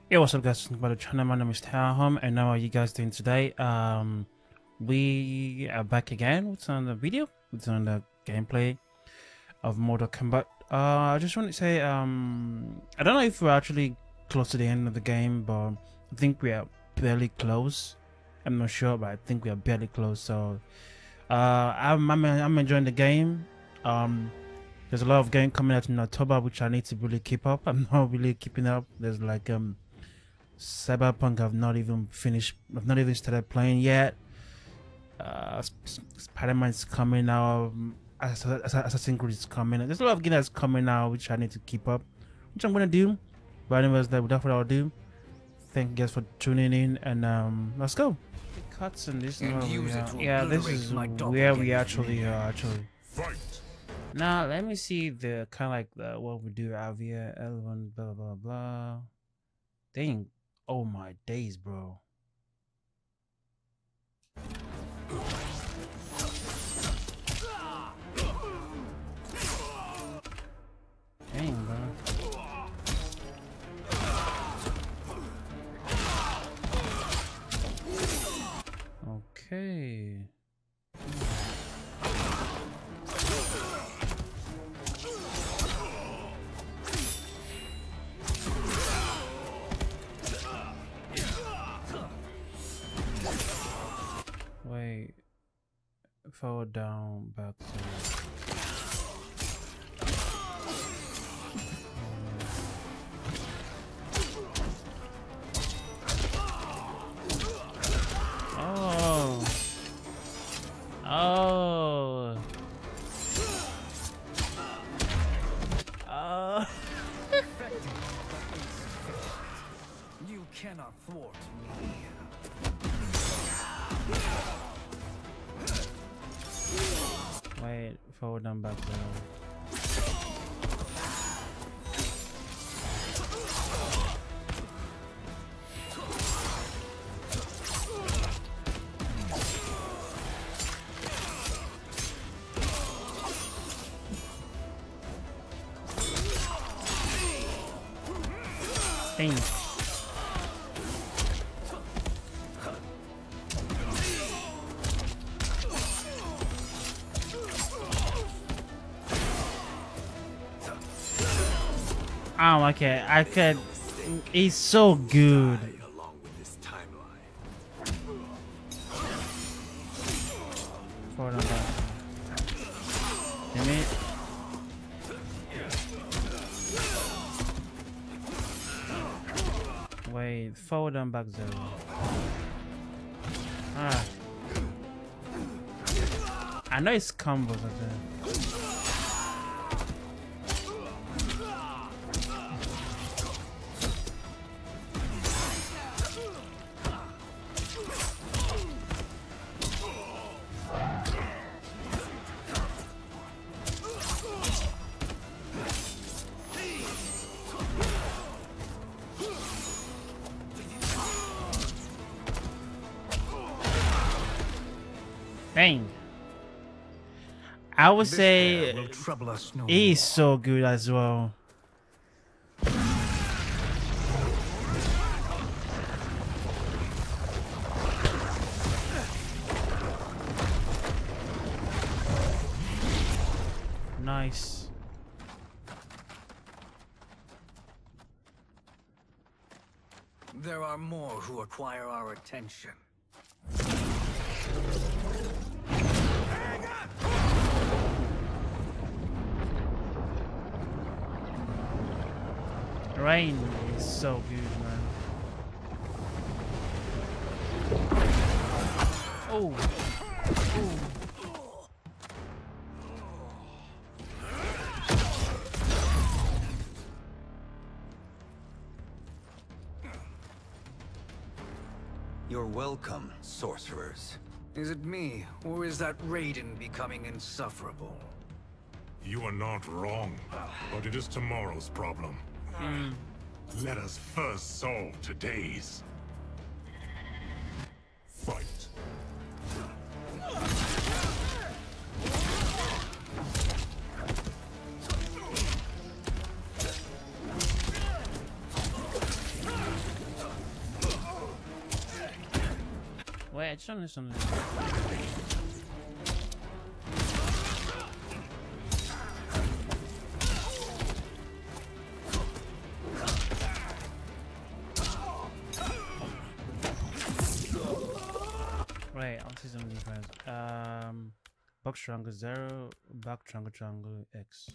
Hey, what's up, guys? Welcome back to the channel. My name is Home, and how are you guys doing today? We are back again with another video, with another gameplay of Mortal Kombat. I just want to say, I don't know if we're actually close to the end of the game, but I think we are barely close. I'm not sure, but I think we are barely close. So, I'm enjoying the game. There's a lot of game coming out in October, which I need to really keep up. I'm not really keeping up. There's like Cyberpunk. I've not even started playing yet. Spider-Man is coming out. Assassin's Creed is coming. There's a lot of games that's coming out which I need to keep up, which I'm gonna do. But anyways, without further ado, thank you guys for tuning in, and let's go. The cutscene. This is this is where we actually are. Now let me see the kind of like the what we do out here. L1 blah blah blah. Dang. Oh my days, bro. Dang, bro. Okay. Wait, forward, down, back. Oh, oh, oh. You cannot thwart me. Wait, forward, down, back, down. Dang. Oh, okay. I could. He's so good. Along with this timeline. Forward and back. Damn it. Wait, forward and back 0. Ah. I know it's combos at the. Dang. I would say he's so good as well. Nice. There are more who acquire our attention. Rain is so good, man. Oh. Ooh. You're welcome, sorcerers. Is it me, or is that Raiden becoming insufferable? You are not wrong, but it is tomorrow's problem. Let us first solve today's. Fight. just understand. Wait, I'll see some difference. Back triangle 0, back triangle X.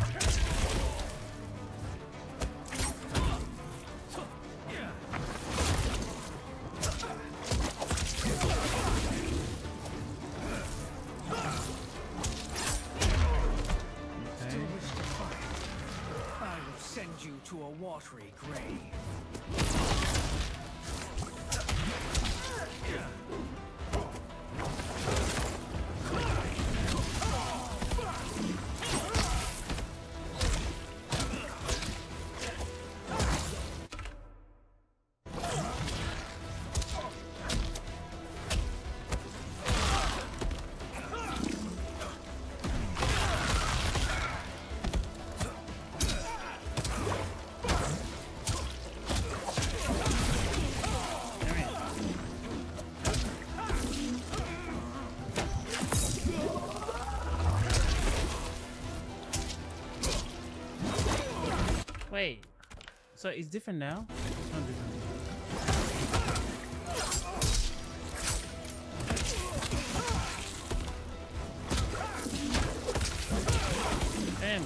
Send you to a watery grave. Wait, so it's different now? It's not different. Damn.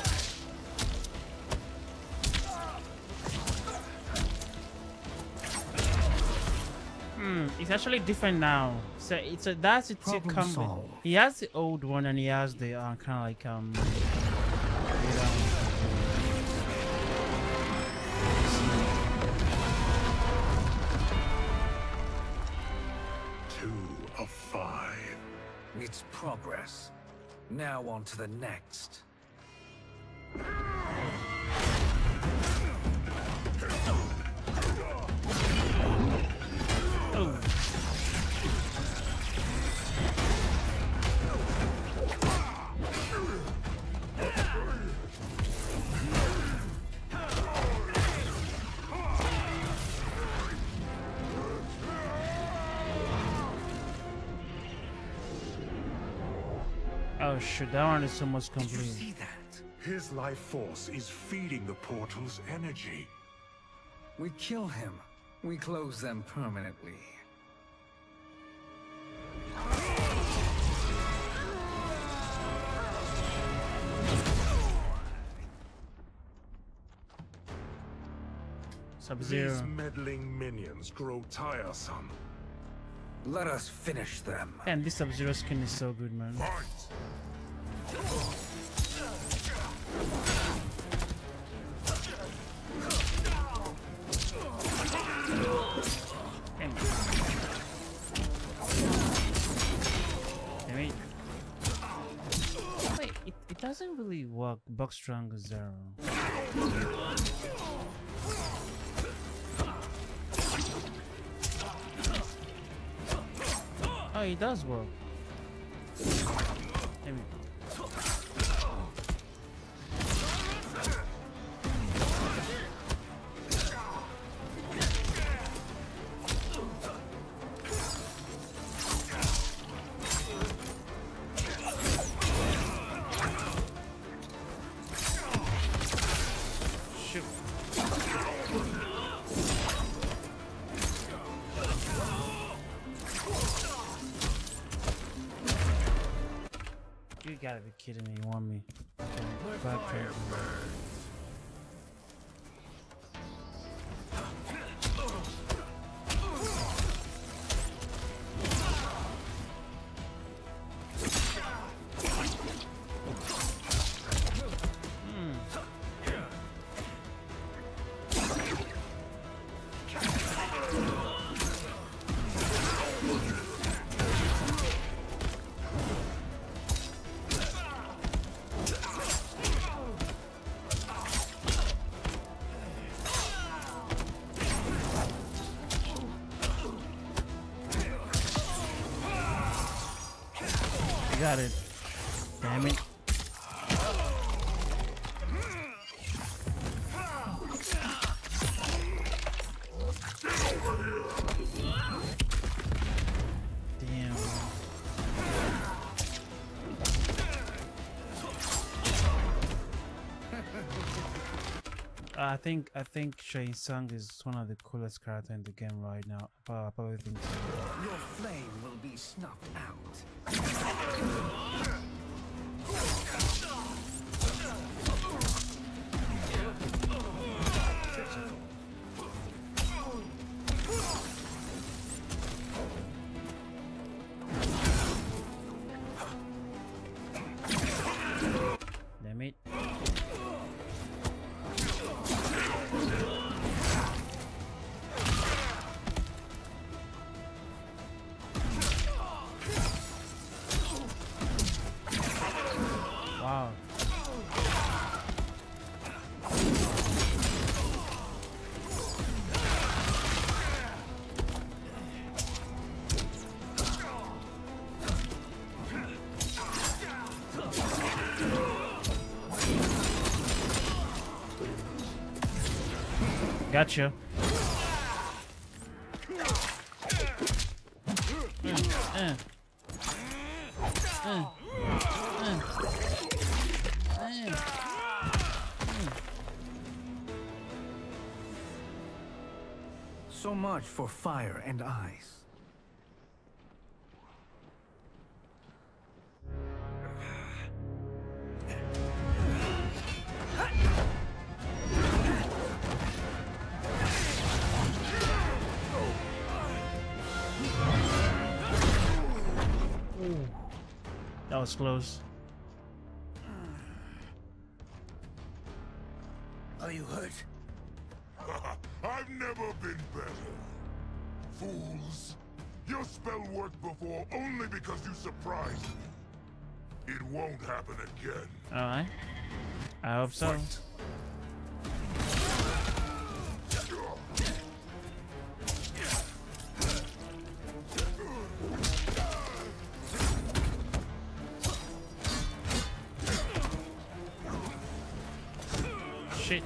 It's actually different now. So it's a that's it. He has the old one and he has the kind of like Of 5. It's progress. Now on to the next. Oh shit, that one is almost complete. Did you see that? His life force is feeding the portal's energy. We kill him. We close them permanently. Sub-Zero. These meddling minions grow tiresome. Let us finish them. And this Sub-Zero skin is so good, man. Fight! Wait, it doesn't really work. Box Triangle 0. Oh, it does work. Let me. Shoot. You gotta be kidding me, you want me? Okay, back got it. Damn it. I think Shang Tsung is one of the coolest characters in the game right now. I probably think so. Your flame will be snuffed out. Damn it. Wow. Gotcha. So much for fire and ice. That was close. Are you hurt? I've never been better. Fools. Your spell worked before only because you surprised me. It won't happen again. Alright. I hope so. Fight. Shit.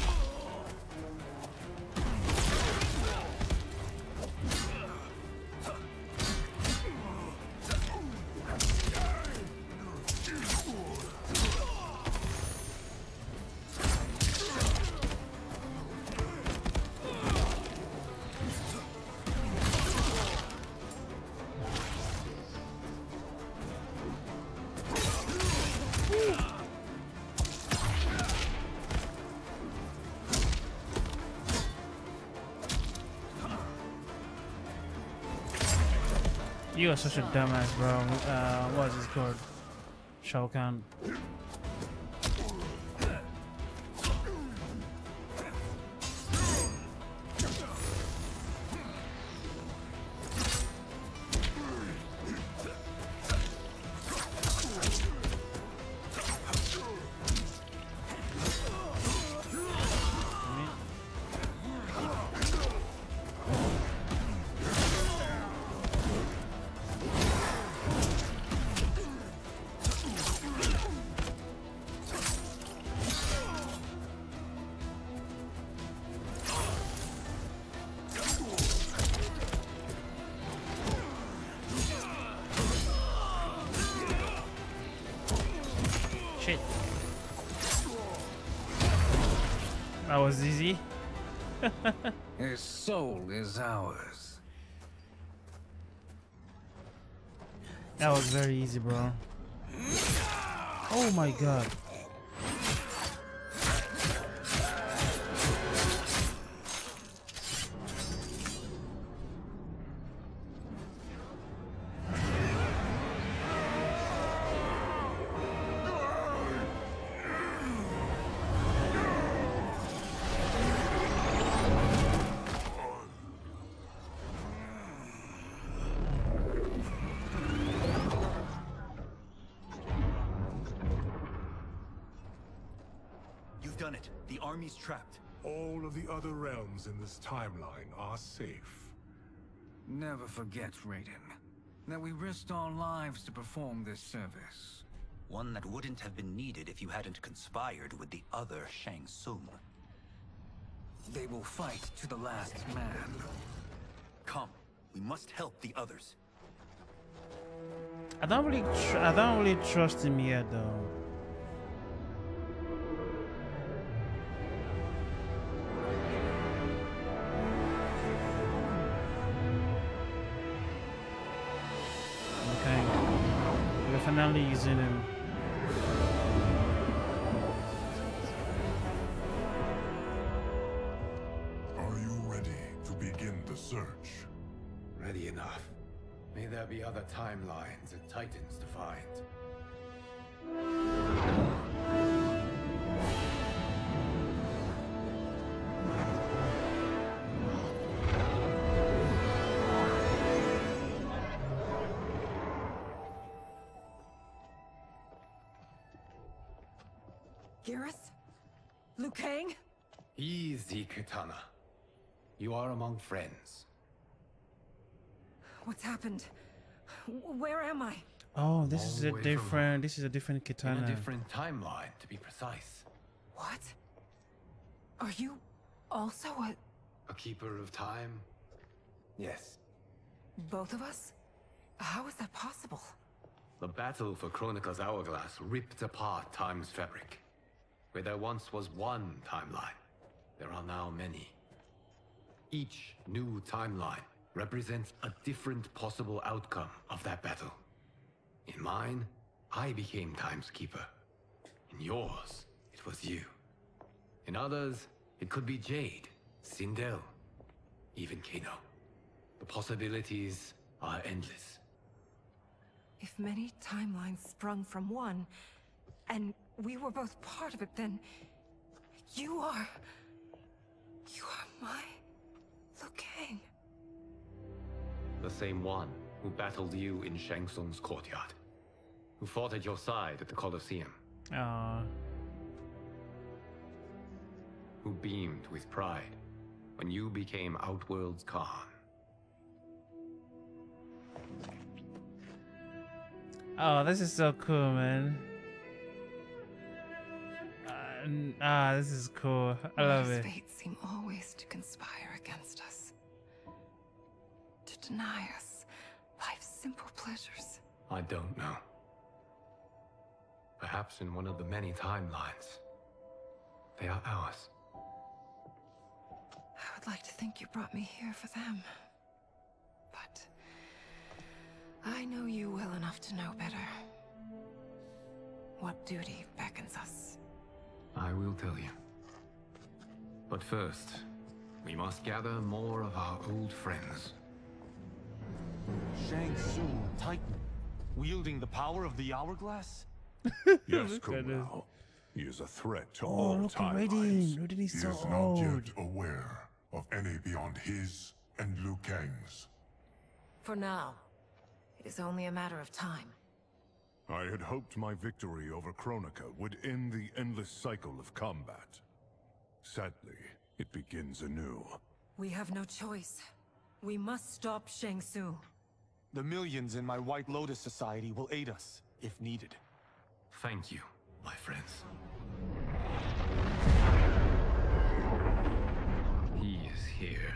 You are such a dumbass, bro. What is this called? Shao Kahn. Shit. That was easy. His soul is ours. That was very easy, bro. Oh my god. You've done it. The army's trapped. All of the other realms in this timeline are safe. Never forget, Raiden, that we risked our lives to perform this service. One that wouldn't have been needed if you hadn't conspired with the other Shang Tsung. They will fight to the last man. Come, we must help the others. I don't really trust him yet, though. using him. Are you ready to begin the search? Ready enough. May there be other timelines and titans to find. Garrus? Liu Kang? Easy, Kitana. You are among friends. What's happened? Where am I? Oh, this is a Long way from different. This is a different In katana. a different timeline, to be precise. What? Are you also A keeper of time? Yes. both of us? How is that possible? The battle for Chronica's Hourglass ripped apart time's fabric. Where there once was one timeline, there are now many. Each new timeline represents a different possible outcome of that battle. In mine, I became Time's Keeper. In yours, it was you. In others, it could be Jade, Sindel, even Kano. The possibilities are endless. If many timelines sprung from one, and we were both part of it, then you are my Liu Kang. The same one who battled you in Shang Tsung's courtyard. Who fought at your side at the Colosseum. Who beamed with pride when you became Outworld's Khan. Oh, this is so cool, man. This is cool. I love Why it. does fate seem always to conspire against us? To deny us life's simple pleasures. I don't know. Perhaps in one of the many timelines, they are ours. I would like to think you brought me here for them. But I know you well enough to know better. What duty beckons us? I will tell you. But first, we must gather more of our old friends. Shang Tsung, Titan, wielding the power of the Hourglass? Yes, Look Kung at this. Lao. He is a threat to Oh, all look at timelines. Raiden. Raiden He is so is not old. yet aware of any beyond his and Liu Kang's. For now, it is only a matter of time. I had hoped my victory over Chronica would end the endless cycle of combat. Sadly, it begins anew. We have no choice. We must stop Shang Tsung. The millions in my White Lotus Society will aid us, if needed. Thank you, my friends. He is here.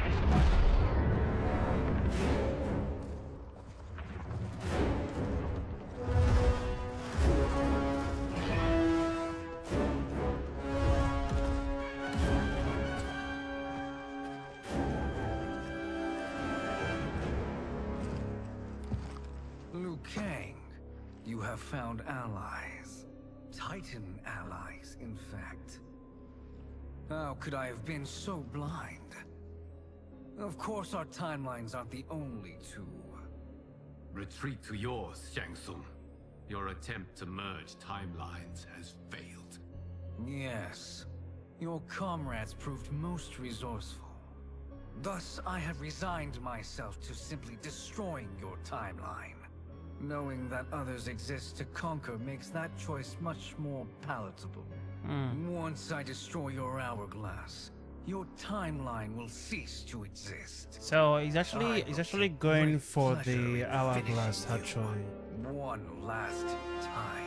Liu Kang, you have found allies. Titan allies, in fact. How could I have been so blind? Of course our timelines aren't the only two. Retreat to yours, Shang Tsung. Your attempt to merge timelines has failed. Yes, your comrades proved most resourceful. Thus, I have resigned myself to simply destroying your timeline. Knowing that others exist to conquer makes that choice much more palatable. Once I destroy your hourglass, your timeline will cease to exist. So he's actually I he's will actually take going great for pleasure the in hourglass finishing you actually. One last time.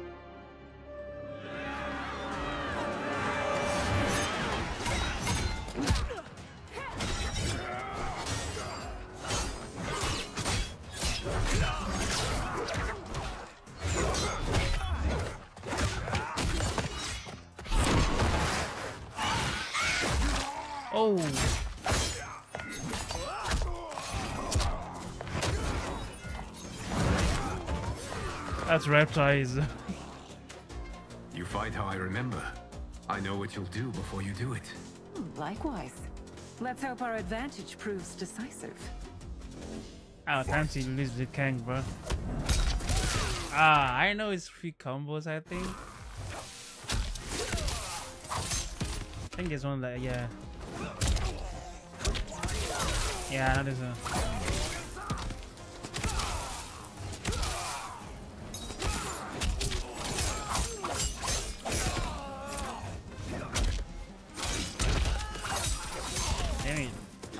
Oh. That's reptiles. You fight how I remember. I know what you'll do before you do it. Likewise. Let's hope our advantage proves decisive. Oh, fancy lose the Kang, bro. Ah, I know it's 3 combos, I think. I think it's one that, yeah. Yeah, that is a... Damn it.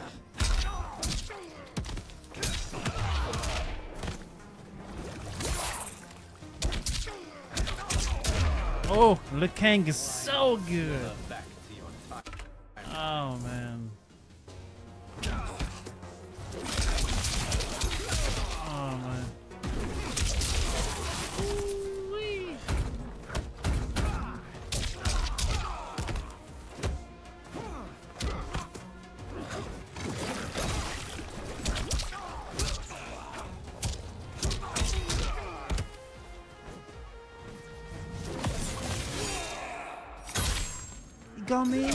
Oh, Liu Kang is so good. Oh man. Oh man. Ooh-wee. You got me?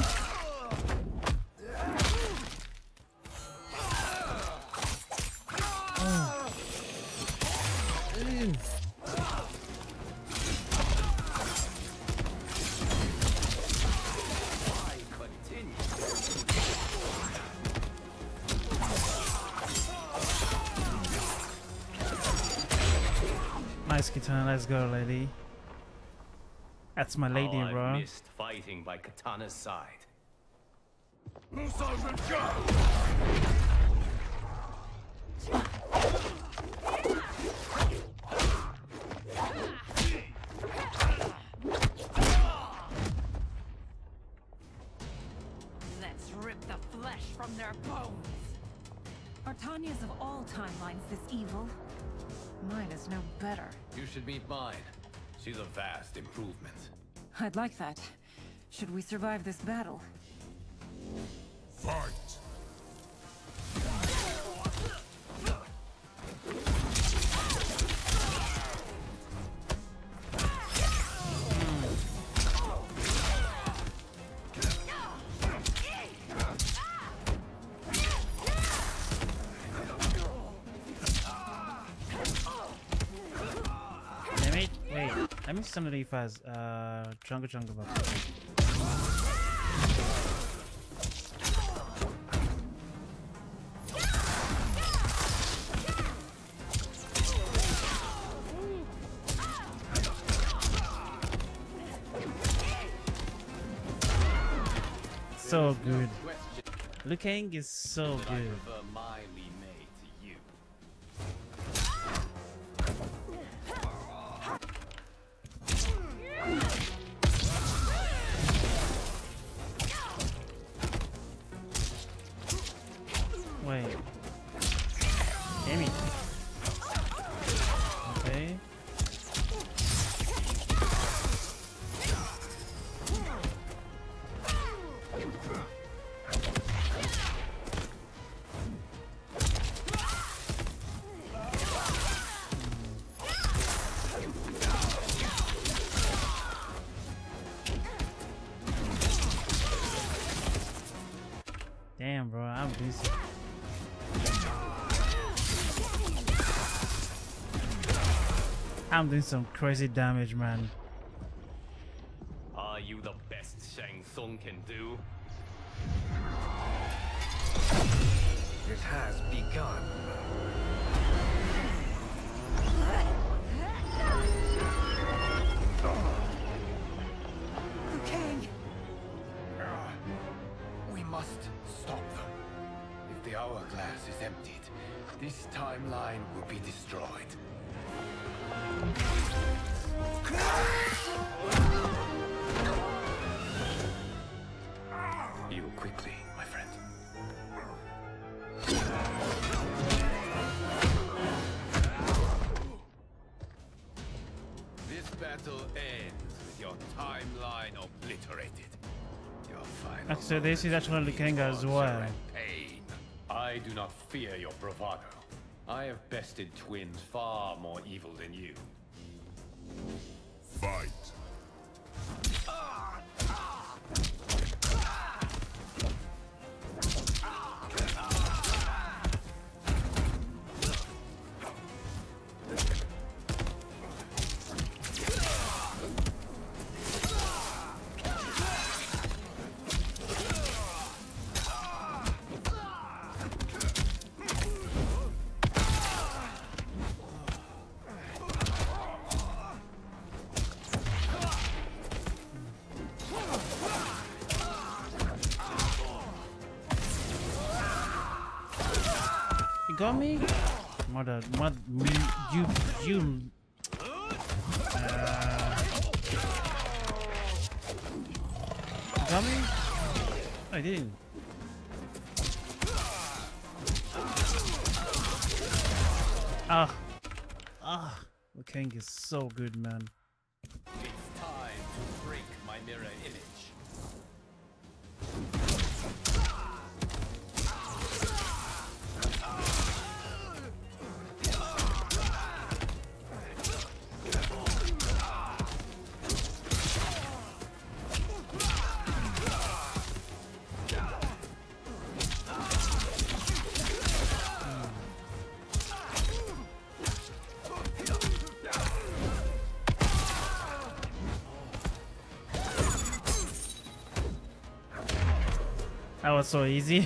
Nice Kitana, let's go, lady. That's my lady, I've bro. missed fighting by Katana's side. Let's rip the flesh from their bones. Are Tanya's of all timelines this evil? Mine is no better. You should meet mine. She's a vast improvement. I'd like that. Should we survive this battle? Fight! Damn it. Wait, let me summon the fast. Jungle Box. So good. Liu Kang is so I good. prefer my Li Mei to you. Wait. Damn it. Okay. Damn, bro, I'm busy. I'm doing some crazy damage, man. Are you the best Shang Tsung can do? It has begun. Liu Kang! We must stop them. If the hourglass is emptied, this timeline will be destroyed. Heal quickly, my friend. This battle ends with your timeline obliterated. Your final So this is actually Liu Kang as well. pain. I do not fear your bravado. I have bested twins far more evil than you. got me? Mother, me, you. Got me? I didn't. The king is so good, man. It's time to break my mirror image. That was so easy.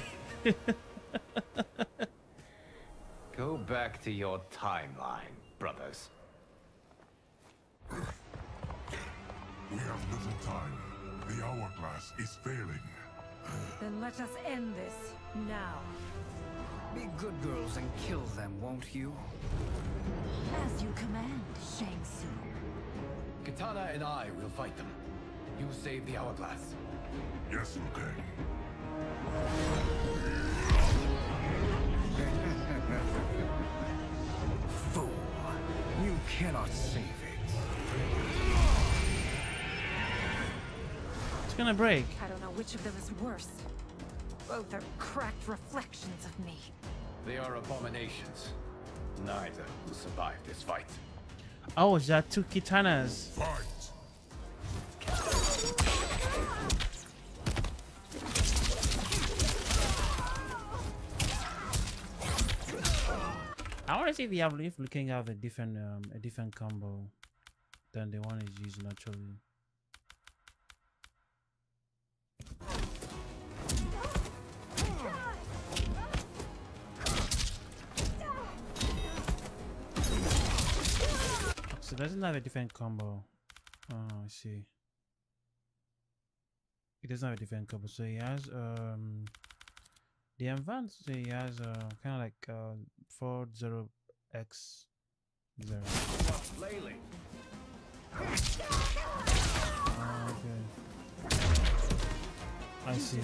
Go back to your timeline, brothers. We have little time. The hourglass is failing. Then let us end this now. Be good girls and kill them, won't you? As you command, Shang Tsung. Kitana and I will fight them. You save the hourglass. Yes, Liu Kang. Fool. You cannot save it. It's gonna break. I don't know which of them is worse. Both are cracked reflections of me. They are abominations. Neither will survive this fight. Oh, is that two katanas? Fight! I want to see if we can have a different combo than the one is using naturally. So doesn't have a different combo. Oh, I see. It doesn't have a different combo. So he has the advanced. So he has kind of like 40x0. Flailing. Okay. I see.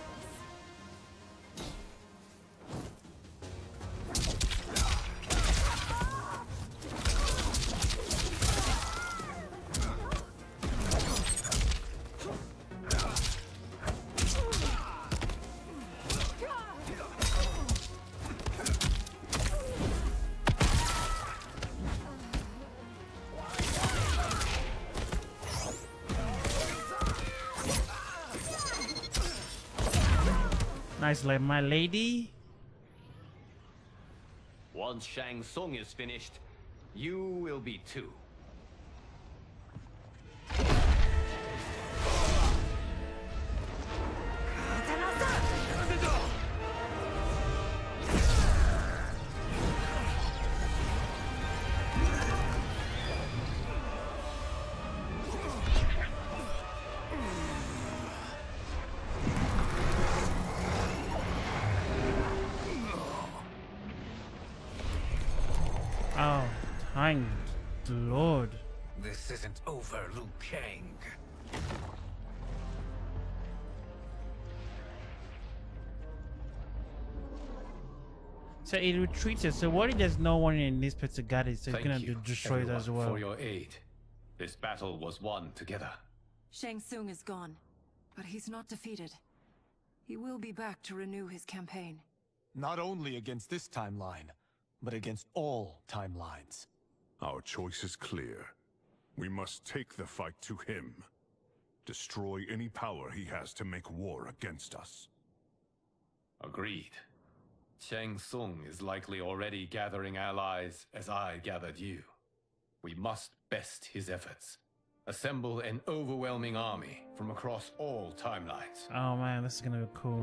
Nice, like my lady. Once Shang Tsung is finished, you will be too. Oh, thank the Lord. This isn't over, Liu Kang. So it retreated. So what if there's no one in this particular garden? So it's Thank gonna you, destroy it as everyone, well. for your aid. This battle was won together. Shang Tsung is gone, but he's not defeated. He will be back to renew his campaign. Not only against this timeline, but against all timelines. Our choice is clear. We must take the fight to him. Destroy any power he has to make war against us. Agreed. Shang Tsung is likely already gathering allies as I gathered you. We must best his efforts. Assemble an overwhelming army from across all timelines. Oh man, this is gonna be cool.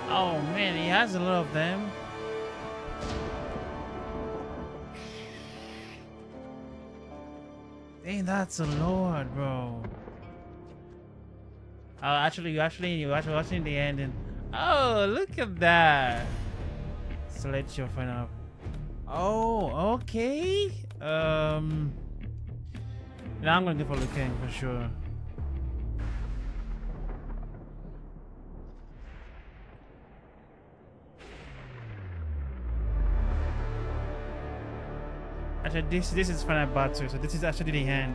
Oh man, he has a lot of them. Dang, that's a lot, bro. Oh, actually, you're watching the ending. Oh, look at that. Select your final. Oh, okay. Now I'm gonna go for Liu Kang for sure. Actually, this is final battle, so this is actually the hand.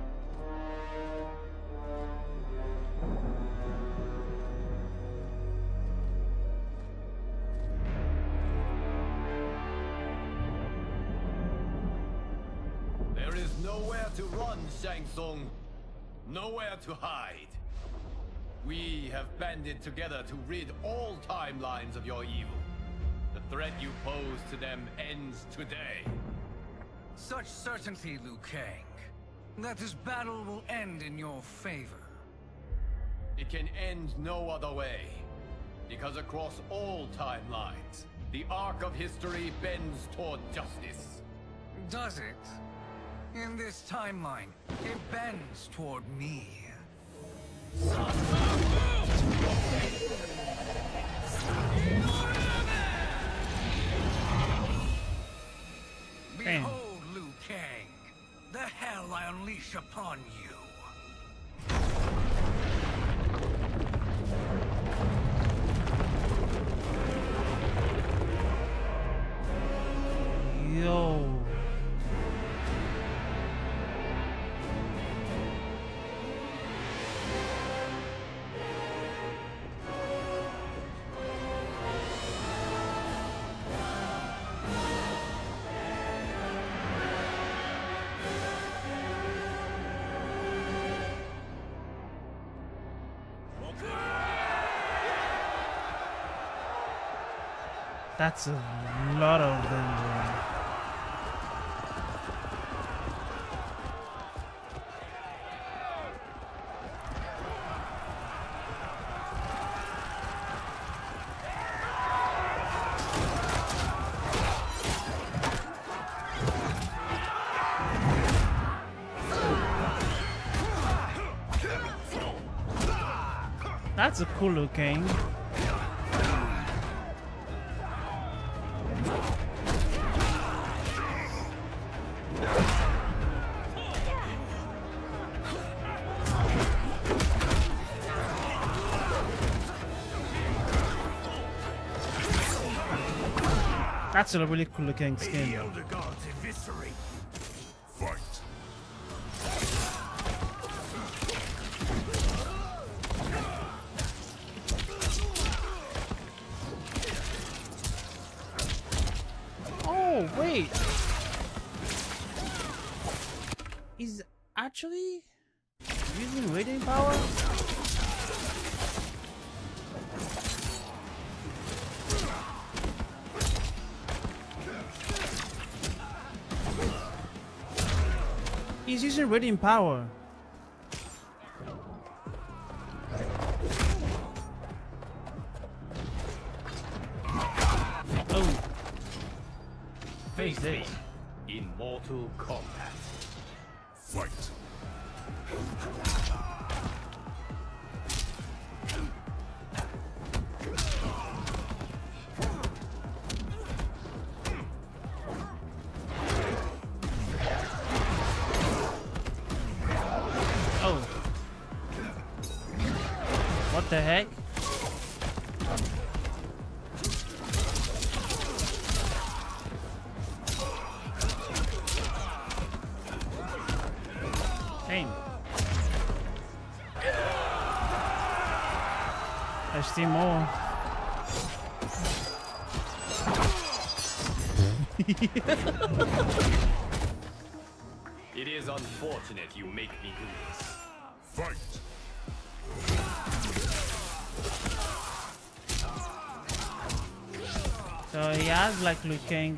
There is nowhere to run, Shang Tsung. Nowhere to hide. We have banded together to rid all timelines of your evil. The threat you pose to them ends today. Such certainty, Liu Kang, that this battle will end in your favor. It can end no other way. Because across all timelines, the arc of history bends toward justice. Does it? In this timeline, it bends toward me. Behold, Liu Kang, the hell I unleash upon you. Yo. That's a lot of them, bro. That's a cool looking. That's a really cool looking skin. Elder gods eviscerate. Fight. Oh wait, he's actually using radiant power. He's using radiant power. Oh. Face me in Mortal Kombat. Fight. Oh. What the heck? Shame. I see more. It is unfortunate you make me do this. Fight. So he has like Liu Kang.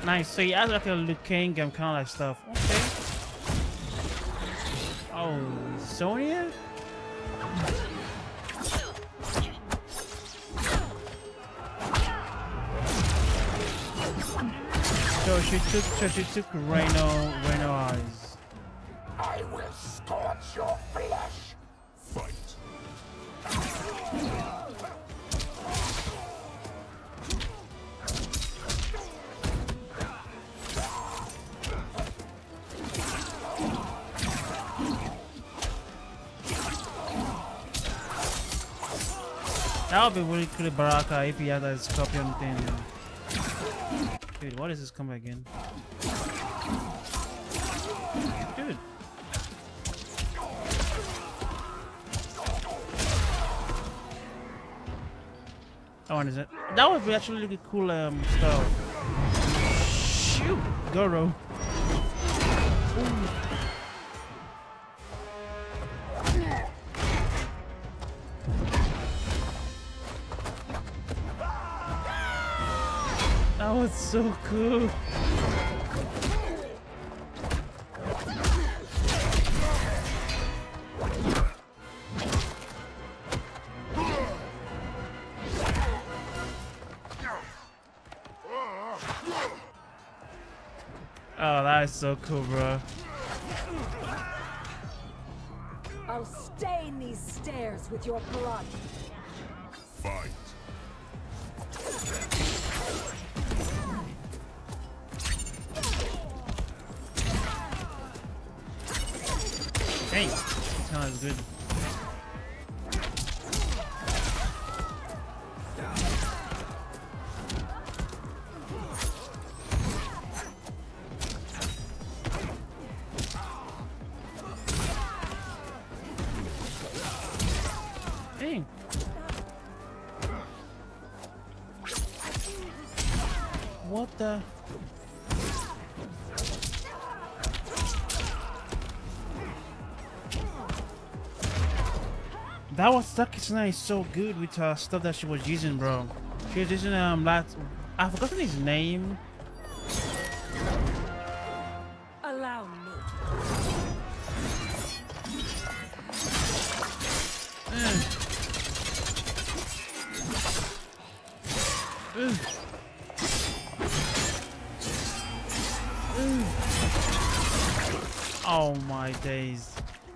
Nice. So he has like a Liu Kang kind of like stuff. Okay. Oh, Sonya? So she took Reno eyes. I will scorch your flesh. Fight. That would be really cool, Baraka, if he had that scorpion thing. Dude, what is this coming again? Dude. Oh, what is it? That would be actually really cool stuff. Shoot! Goro. Ooh. That was so cool. Oh, that is so cool, bro. I'll stain these stairs with your blood. Fight. Dang, this kind of good. Dang. What the? That Kitsunai is so good with stuff that she was using, bro. She was using that I've forgotten his name. Allow me. Oh my days.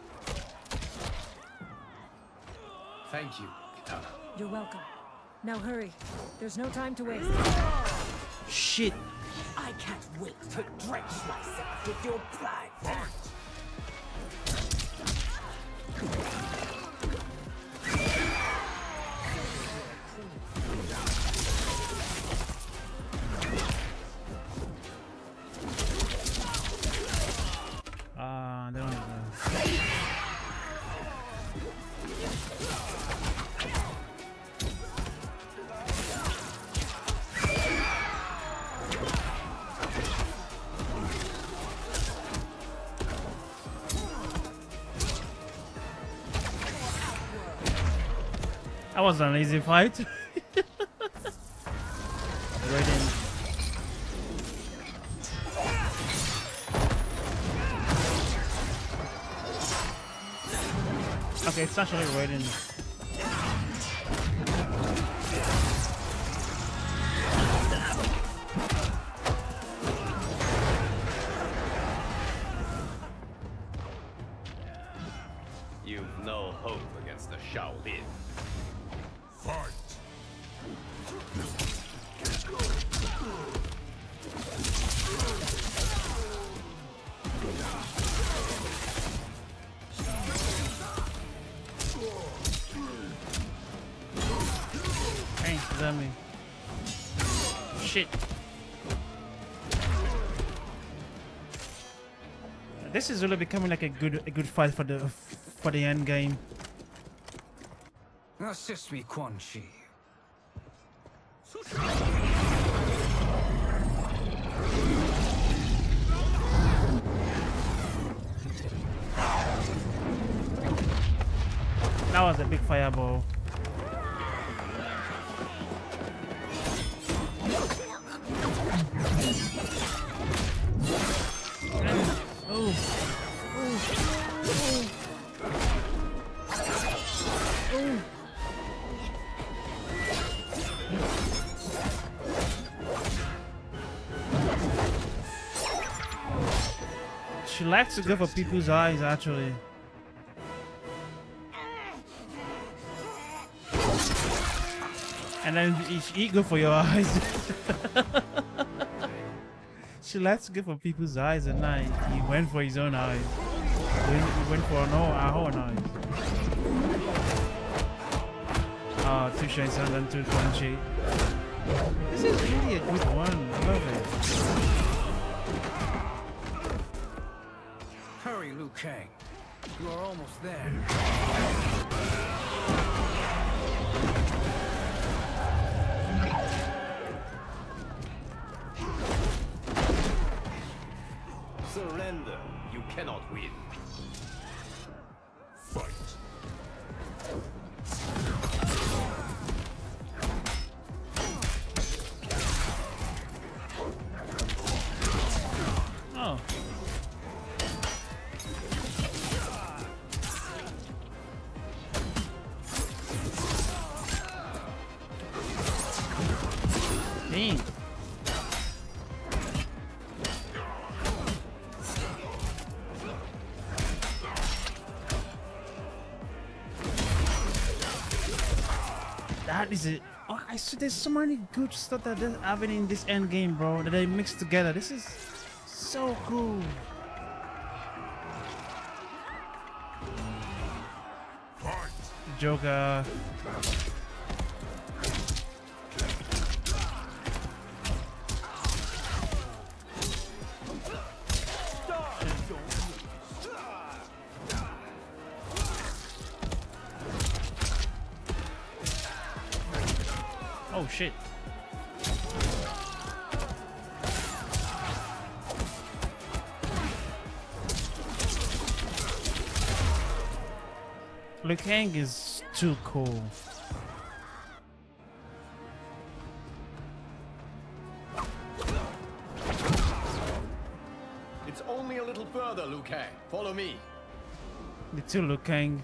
Thank you, Kitana. You're welcome. Now hurry. There's no time to waste. Shit. I can't wait to drench myself with your blood. They don't know. That was an easy fight. Raiden. Okay, it's actually Raiden. You've no hope against the Shaolin. Fight. Hey, is that me? Shit. This is really becoming like a good fight for the end game. Assist me, Quan Chi. That was a big fireball. She likes to go for people's eyes, actually. And then she go for your eyes. She likes to go for people's eyes, and now he went for his own eyes. He went for our own eyes. Oh, too shiny and too crunchy. This is really a good one. I love it. Hurry, Liu Kang. You are almost there. Surrender. You cannot win. Fight. Oh. Dang. That is it. Oh, I see there's so many good stuff that they're having in this end game, bro, that they mix together. This is so cool. Joker. Oh shit. Liu Kang is too cool. It's only a little further, Liu Kang. Follow me. The two Liu Kang.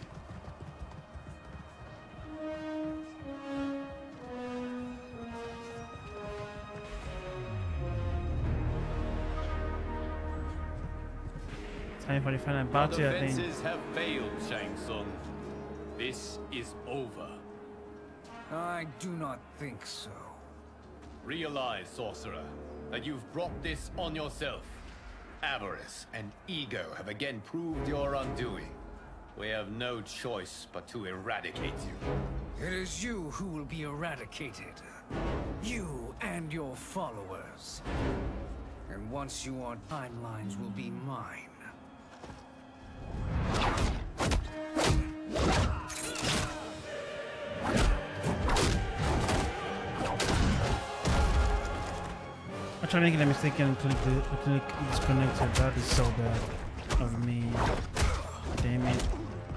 Time for the final battle, Your I think. defenses have failed, Shang Tsung. This is over. I do not think so. Realize, sorcerer, that you've brought this on yourself. Avarice and ego have again proved your undoing. We have no choice but to eradicate you. It is you who will be eradicated. You and your followers. And once you are, timelines will be mine. I'm trying to make a mistake and click disconnected. That is so bad of me. Damn it.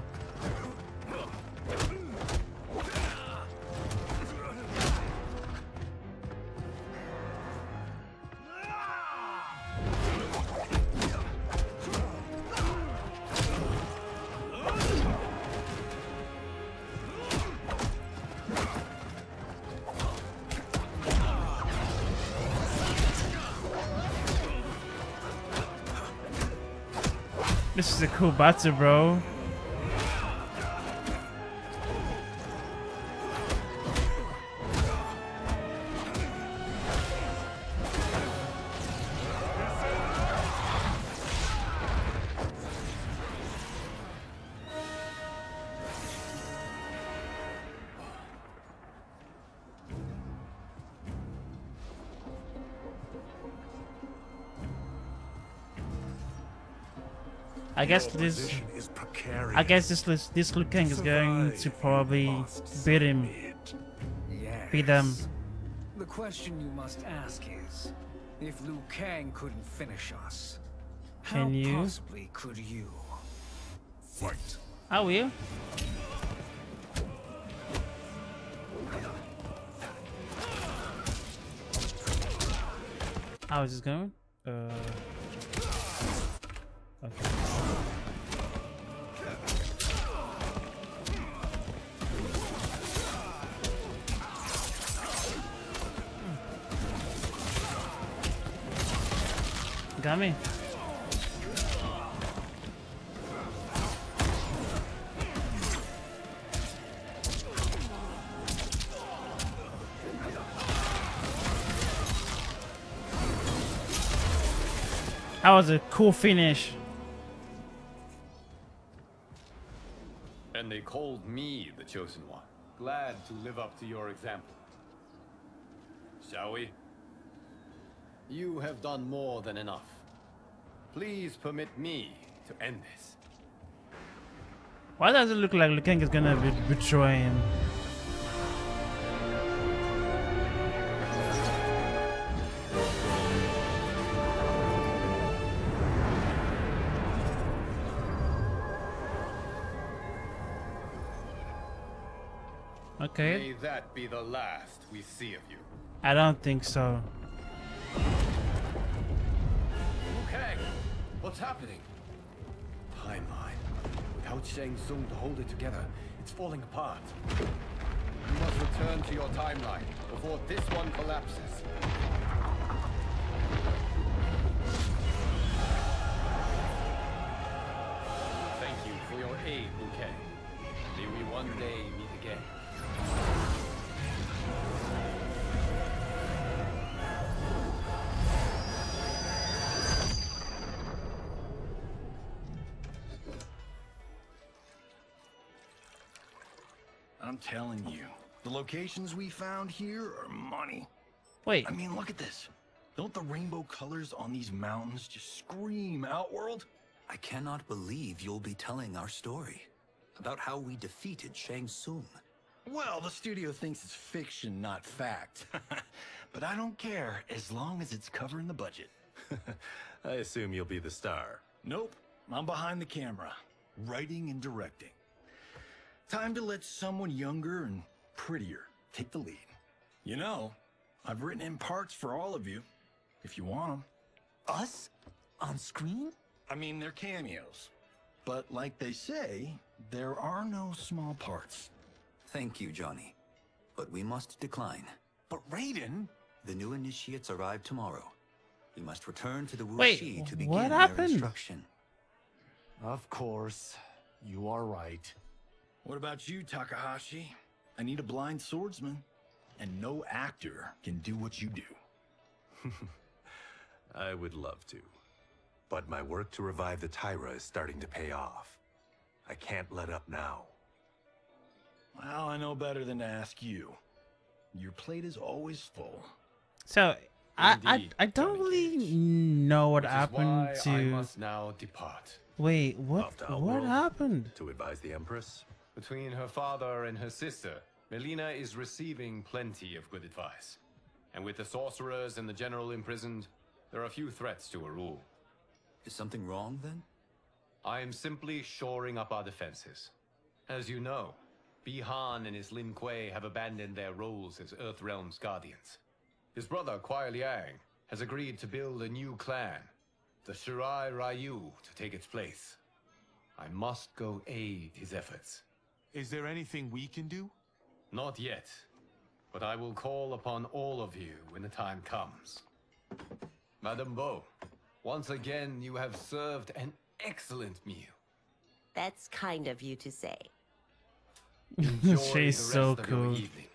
This is a cool battle, bro. I guess this Liu Kang is going to probably beat him. Yes. Beat them. The question you must ask is, if Liu Kang couldn't finish us, how Can you? possibly could you? Fight. I will. How is this going? Okay. Got me. That was a cool finish. And they called me the Chosen One. Glad to live up to your example. Shall we? You have done more than enough. Please permit me to end this. Why does it look like Liu Kang is gonna betray him? Okay. May that be the last we see of you. I don't think so. Okay, what's happening? Timeline. Without Shang Tsung to hold it together, it's falling apart. You must return to your timeline before this one collapses. Thank you for your aid, Liu Kang. May we one day meet again. I'm telling you, the locations we found here are money. Wait. I mean, look at this. Don't the rainbow colors on these mountains just scream Outworld? I cannot believe you'll be telling our story about how we defeated Shang Tsung. Well, the studio thinks it's fiction, not fact. But I don't care, as long as it's covering the budget. I assume you'll be the star. Nope, I'm behind the camera, writing and directing. Time to let someone younger and prettier take the lead. You know, I've written in parts for all of you, if you want them. Us? On screen? I mean, they're cameos. But like they say, there are no small parts. Thank you, Johnny. But we must decline. But Raiden? The new initiates arrive tomorrow. We must return to the Wait, Wuxi to begin what their happened? instruction. Of course. You are right. What about you, Takahashi? I need a blind swordsman. And no actor can do what you do. I would love to. But my work to revive the Tyra is starting to pay off. I can't let up now. Well, I know better than to ask you. Your plate is always full. So I don't really know what Which is happened why to. I must now depart. Wait, what? Off to What Outworld happened? To advise the Empress? Between her father and her sister, Melina is receiving plenty of good advice. And with the sorcerers and the general imprisoned, there are few threats to her rule. Is something wrong, then? I am simply shoring up our defenses. As you know, Bi-Han and his Lin Kuei have abandoned their roles as Earthrealm's guardians. His brother, Kuai Liang, has agreed to build a new clan, the Shirai Ryu, to take its place. I must go aid his efforts. Is there anything we can do? Not yet, but I will call upon all of you when the time comes. Madame Bo, once again you have served an excellent meal. That's kind of you to say. Enjoy She's the so rest of your cool. evening.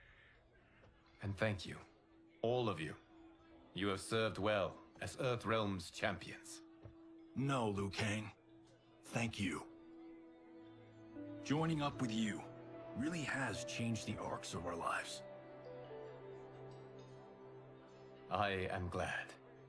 And thank you, all of you. You have served well as Earthrealm's champions. No, Liu Kang. Thank you. Joining up with you really has changed the arcs of our lives. I am glad.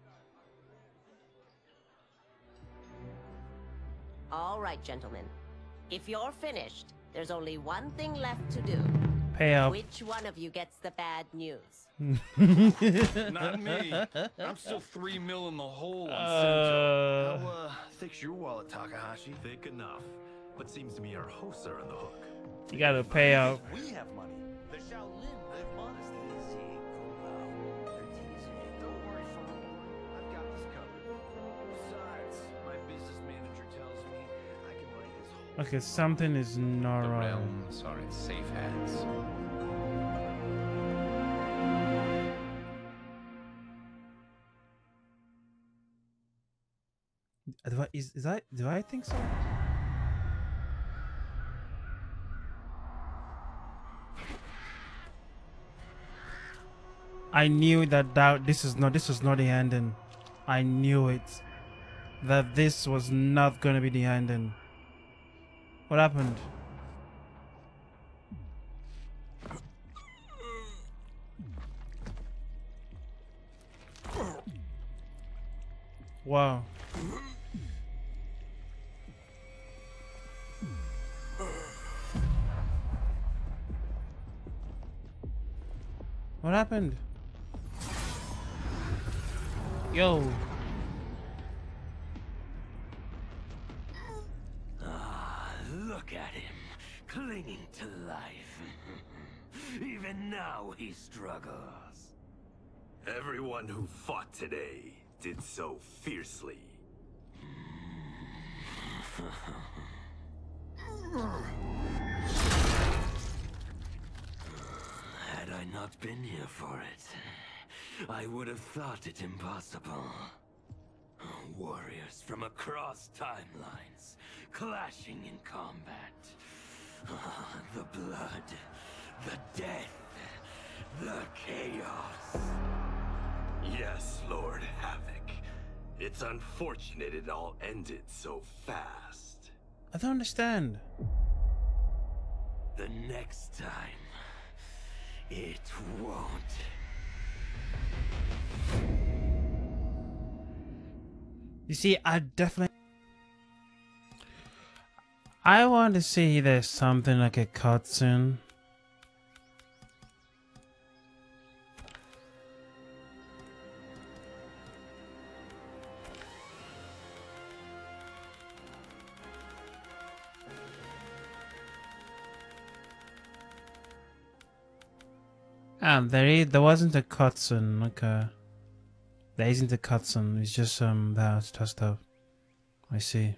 All right, gentlemen. If you're finished, there's only one thing left to do. Pay up. Which one of you gets the bad news? Not me. I'm still 3 mil in the hole on Sento. How thick's your wallet, Takahashi? Thick enough. But seems to me our hosts are on the hook. You gotta pay up. We have money. The Shaolin live modestly. They're teasing. Don't worry, Fong. I've got this covered. Besides, my business manager tells me I can run his whole... Okay, something is not The right. realms are in safe hands. Do I think so? I knew that this is not the ending. I knew it. that this was not gonna be the ending. What happened? Wow. What happened? Yo. Look at him, clinging to life. Even now he struggles. Everyone who fought today did so fiercely. Had I not been here for it, I would have thought it impossible. Warriors from across timelines, clashing in combat. The blood, the death, the chaos. Yes, Lord Havoc. It's unfortunate it all ended so fast. I don't understand. The next time, it won't. You see, I want to see there's something like a cutscene. There wasn't a cutscene. Okay, there isn't a cutscene. It's just that stuff. I see.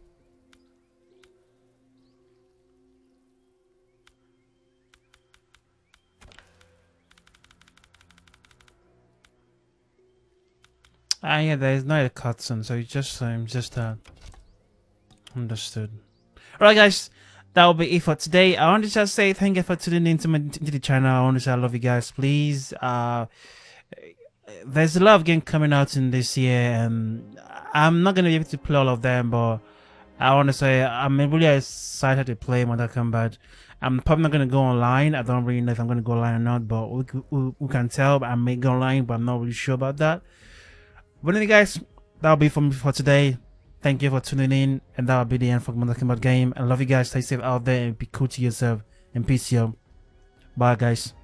Yeah, there is not a cutscene, so it's just understood. Alright guys, that will be it for today. I want to just say thank you for tuning into the channel. I want to say I love you guys. Please, there's a lot of games coming out in this year, and I'm not gonna be able to play all of them, but I want to say I'm really excited to play Mortal Kombat. I'm probably not gonna go online. I don't really know if I'm gonna go online or not, but we can tell. I may go online, but I'm not really sure about that. But anyway guys, that'll be for me for today. Thank you for tuning in, and that'll be the end for Mortal Kombat game. I love you guys. Stay safe out there and be cool to yourself, and peace, yo. Bye guys.